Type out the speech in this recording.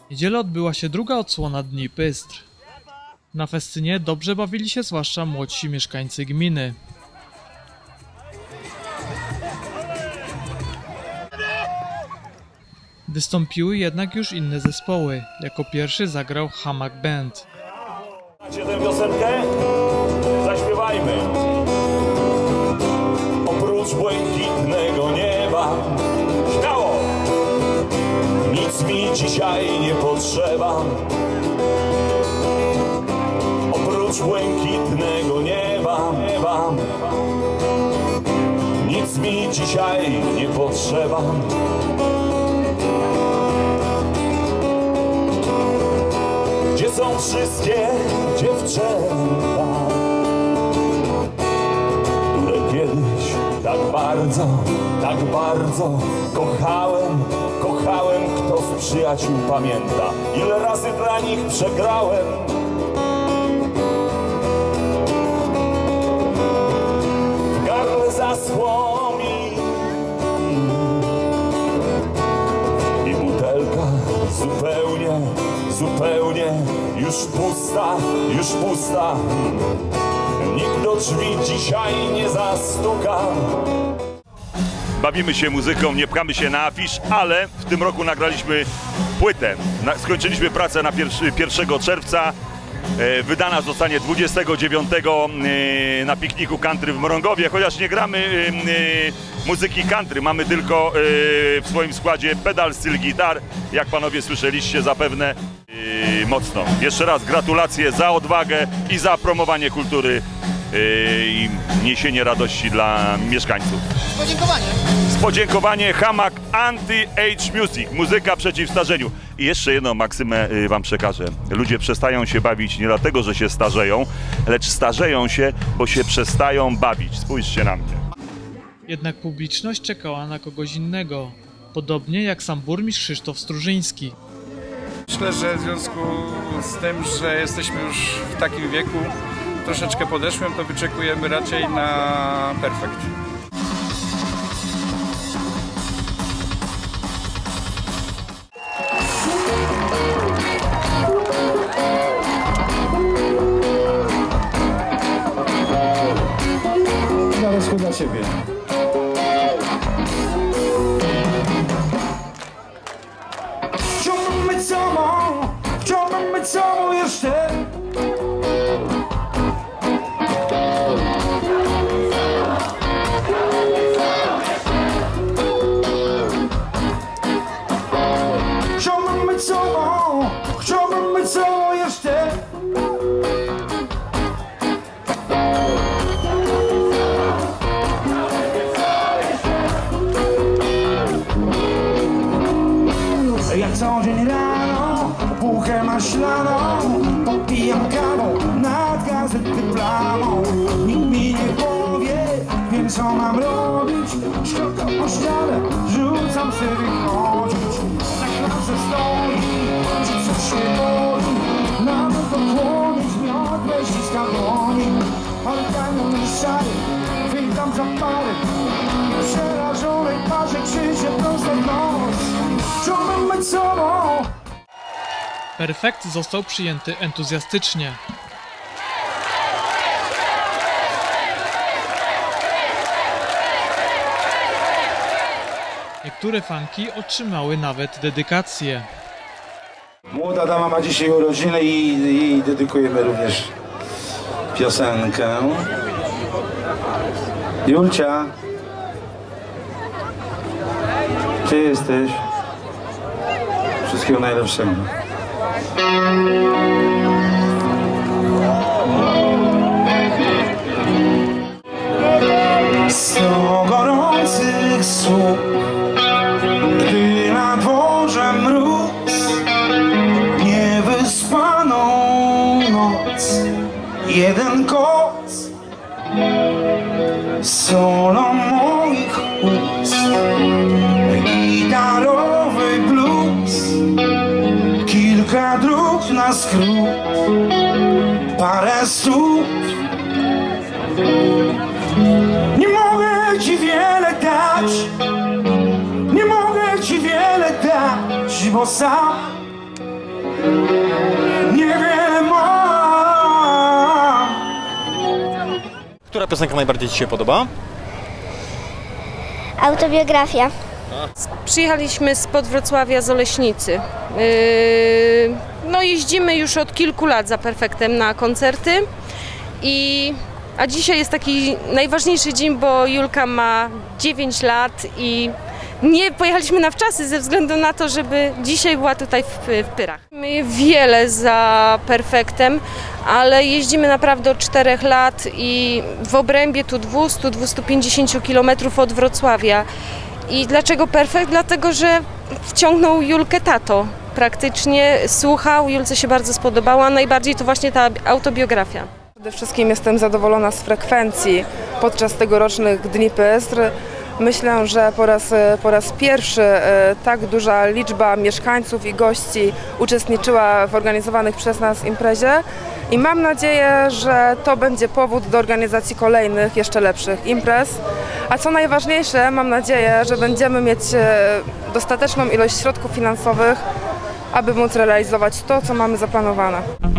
W niedzielę odbyła się druga odsłona Dni Bystr. Na festynie dobrze bawili się zwłaszcza młodsi mieszkańcy gminy. Wystąpiły jednak już inne zespoły. Jako pierwszy zagrał Hamak Band. Znacie tę piosenkę? Zaśpiewajmy. Oprócz błękitnego nieba, śmiało! Nic mi dzisiaj nie potrzeba. Oprócz błękitnego nieba, nic mi dzisiaj nie potrzeba. Gdzie są wszystkie dziewczęta, które kiedyś tak bardzo kochałem, kto z przyjaciół pamięta, ile razy dla nich przegrałem. W gardle zaschło mi i butelka zupełnie już pusta. Nikt do drzwi dzisiaj nie zastuka. Bawimy się muzyką, nie pchamy się na afisz, ale w tym roku nagraliśmy płytę. Skończyliśmy pracę na 1 czerwca. Wydana zostanie 29 na pikniku country w Mrągowie, chociaż nie gramy muzyki country, mamy tylko w swoim składzie pedal steel gitar, jak panowie słyszeliście zapewne mocno. Jeszcze raz gratulacje za odwagę i za promowanie kultury i niesienie radości dla mieszkańców. Podziękowanie Hamak Anti-Age Music, muzyka przeciw starzeniu. I jeszcze jedną maksymę wam przekażę. Ludzie przestają się bawić nie dlatego, że się starzeją, lecz starzeją się, bo się przestają bawić. Spójrzcie na mnie. Jednak publiczność czekała na kogoś innego, podobnie jak sam burmistrz Krzysztof Strużyński. Myślę, że w związku z tym, że jesteśmy już w takim wieku troszeczkę podeszłym, to wyczekujemy raczej na perfekt. Zaraz dla ciebie. Chciałbym być sobą jeszcze. Chciałbym być sobą jeszcze. Jak co dzień rano, bułkę maślaną, popijam kawą nad gazety plamą. Nikt mi nie powie, wiem co mam robić. Szczotka o ścianę, rzucam się wychodzić. Na klatce stoi, czy coś się boi. Nawet pokłonić, miot wyściska dłoni. Ale kanion szary, witam zapary. W przerażonej parze krzyczy prosto w nos. Chciałbym być sobą. Perfekt został przyjęty entuzjastycznie. Niektóre fanki otrzymały nawet dedykacje. Młoda dama ma dzisiaj urodziny i dedykujemy również piosenkę. Julcia, ty jesteś. Wszystkiego najlepszego. Sto gorących słów, gdy na dworze mróz, niewyspaną noc, jeden koc, solą moich ust, gitarowy blues, kilka dróg na skrót, parę stóp. Nie mogę ci wiele dać, nie mogę ci wiele dać, bo sam piosenka najbardziej Ci się podoba? Autobiografia. Przyjechaliśmy spod Wrocławia z Oleśnicy. No jeździmy już od kilku lat za Perfektem na koncerty. A dzisiaj jest taki najważniejszy dzień, bo Julka ma 9 lat i nie pojechaliśmy na wczasy ze względu na to, żeby dzisiaj była tutaj w Pyrach. My wiele za Perfektem, ale jeździmy naprawdę od 4 lat i w obrębie tu 200-250 km od Wrocławia. I dlaczego Perfekt? Dlatego, że wciągnął Julkę tato. Praktycznie słuchał, Julce się bardzo spodobała, najbardziej to właśnie ta autobiografia. Przede wszystkim jestem zadowolona z frekwencji podczas tegorocznych Dni Pystr. Myślę, że po raz pierwszy tak duża liczba mieszkańców i gości uczestniczyła w organizowanych przez nas imprezie i mam nadzieję, że to będzie powód do organizacji kolejnych, jeszcze lepszych imprez. A co najważniejsze, mam nadzieję, że będziemy mieć dostateczną ilość środków finansowych, aby móc realizować to, co mamy zaplanowane.